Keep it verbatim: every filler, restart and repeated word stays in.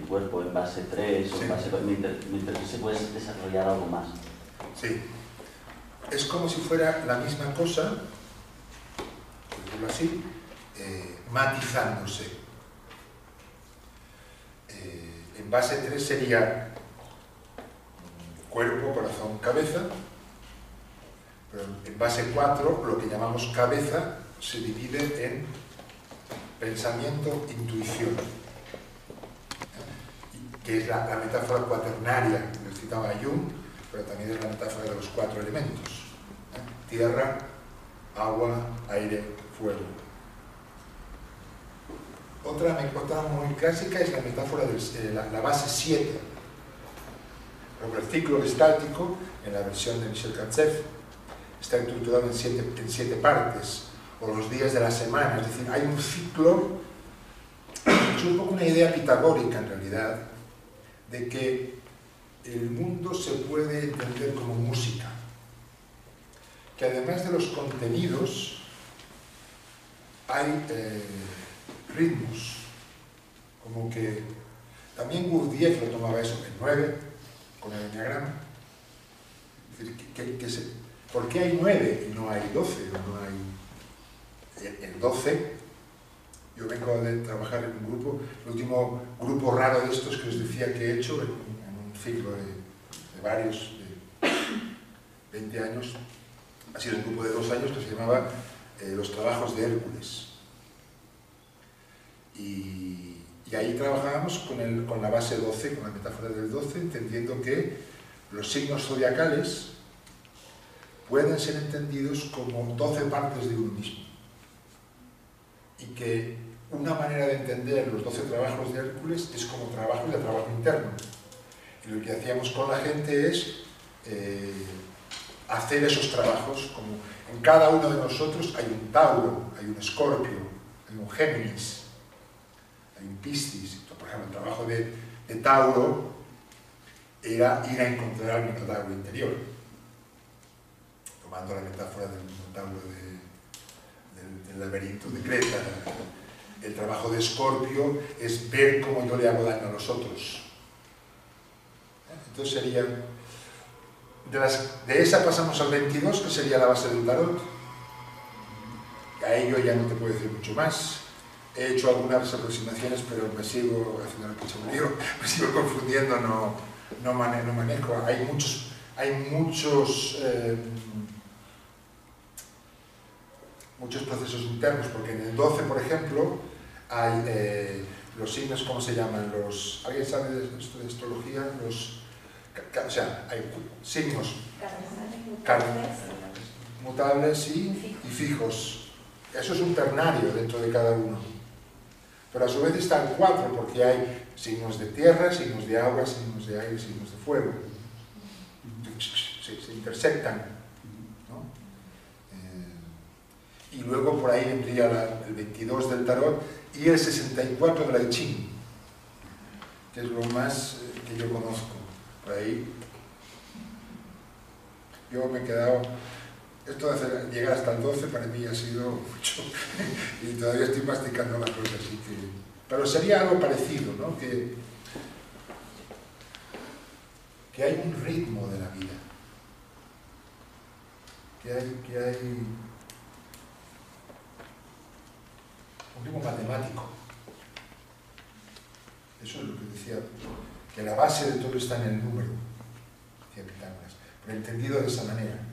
cuerpo en base tres o Sí. en base... Mientras, mientras que se puede desarrollar algo más. Sí. Es como si fuera la misma cosa, por decirlo así, eh, matizándose. Eh, en base tres sería cuerpo, corazón, cabeza, pero en base cuatro lo que llamamos cabeza se divide en pensamiento, intuición, que es la, la metáfora cuaternaria que citaba Jung, pero también es la metáfora de los cuatro elementos: ¿eh? Tierra, agua, aire, fuego. Otra, otra muy clásica es la metáfora de eh, la, la base siete. El ciclo gestáltico, en la versión de Michel Katsev, está estructurado en siete, en siete partes, o los días de la semana, es decir, hay un ciclo, es un poco una idea pitagórica en realidad, de que el mundo se puede entender como música, que además de los contenidos hay eh, ritmos, como que también Gurdjieff lo tomaba eso, el nueve, con el enneagrama. Es decir, que, que, que se, ¿por qué hay nueve y no hay doce? O no hay el, el doce. Yo vengo de trabajar en un grupo, el último grupo raro de estos que os decía que he hecho en, en un ciclo de, de varios, de veinte años, ha sido un grupo de dos años que se llamaba eh, Los Trabajos de Hércules. Y, y ahí trabajábamos con, el, con la base doce, con la metáfora del doce, entendiendo que los signos zodiacales pueden ser entendidos como doce partes de uno mismo. Y que una manera de entender los doce trabajos de Hércules es como trabajo y de trabajo interno. Y lo que hacíamos con la gente es eh, hacer esos trabajos, como en cada uno de nosotros hay un Tauro, hay un Escorpio, hay un Géminis, hay un Piscis. Por ejemplo, el trabajo de, de Tauro era ir a encontrar mi Tauro interior, tomando la metáfora del Tauro de, del, del laberinto de Creta. El trabajo de Escorpio es ver cómo yo le hago daño a los otros. Entonces sería... De, las, de esa pasamos al veintidós, que sería la base del tarot. A ello ya no te puedo decir mucho más. He hecho algunas aproximaciones, pero me sigo haciendo el pichoneo, me sigo confundiendo, no, no, mane, no manejo. Hay muchos, hay muchos, eh, muchos procesos internos, porque en el doce, por ejemplo, hay eh, los signos, ¿cómo se llaman? Los, ¿alguien sabe de esto de astrología? Los, o sea, hay signos cardinales, mutables y, y fijos. Eso es un ternario dentro de cada uno. Pero a su vez están cuatro, porque hay signos de tierra, signos de agua, signos de aire, signos de fuego. Se, se intersectan, ¿no? Eh, y luego por ahí vendría la, el veintidós del tarot y el sesenta y cuatro del I Ching, que es lo más eh, que yo conozco. Por ahí yo me he quedado... Esto de hacer, llegar hasta el doce para mí ha sido mucho y todavía estoy masticando la cosa, así que... Pero sería algo parecido, ¿no? Que, que hay un ritmo de la vida, que hay, que hay un ritmo matemático. Eso es lo que decía, que la base de todo está en el número, decía Pitágoras, pero entendido de esa manera.